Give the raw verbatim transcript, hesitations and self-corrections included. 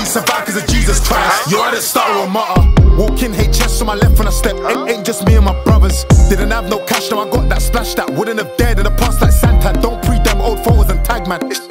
only survive cause of Jesus Christ. You're at the star or martyr. Walking H S on my left when I step. Ain't, ain't just me and my brothers. Didn't have no cash, now I got that splash that wouldn't have dared in the past like Santa. Don't pre them old photos and tag man. It's